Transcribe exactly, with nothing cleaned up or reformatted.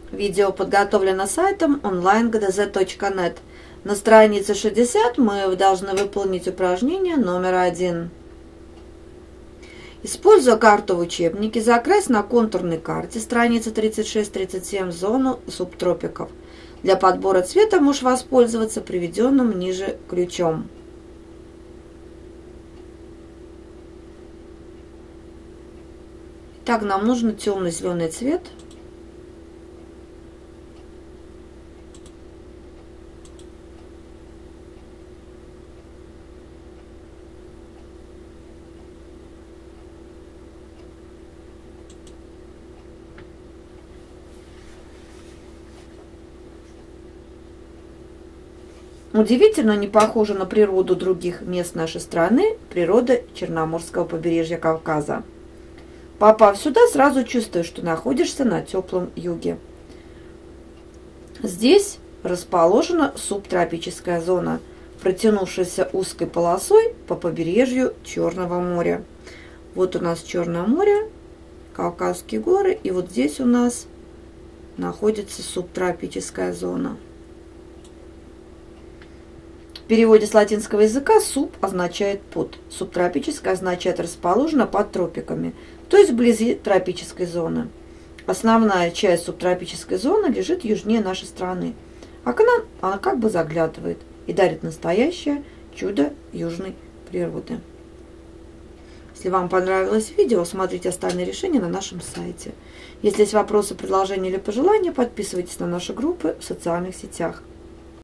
Видео подготовлено сайтом онлайн гэ дэ зет точка нет. На странице шестьдесят мы должны выполнить упражнение номер один. Используя карту в учебнике, закрась на контурной карте страницы тридцать шесть тридцать семь зону субтропиков. Для подбора цвета можешь воспользоваться приведенным ниже ключом. Так, нам нужен темный зеленый цвет. Удивительно не похожа на природу других мест нашей страны, природа Черноморского побережья Кавказа. Попав сюда, сразу чувствуешь, что находишься на теплом юге. Здесь расположена субтропическая зона, протянувшаяся узкой полосой по побережью Черного моря. Вот у нас Черное море, Кавказские горы, и вот здесь у нас находится субтропическая зона. В переводе с латинского языка суб означает под, субтропическое означает расположено под тропиками, то есть вблизи тропической зоны. Основная часть субтропической зоны лежит южнее нашей страны, а к нам она как бы заглядывает и дарит настоящее чудо южной природы. Если вам понравилось видео, смотрите остальные решения на нашем сайте. Если есть вопросы, предложения или пожелания, подписывайтесь на наши группы в социальных сетях.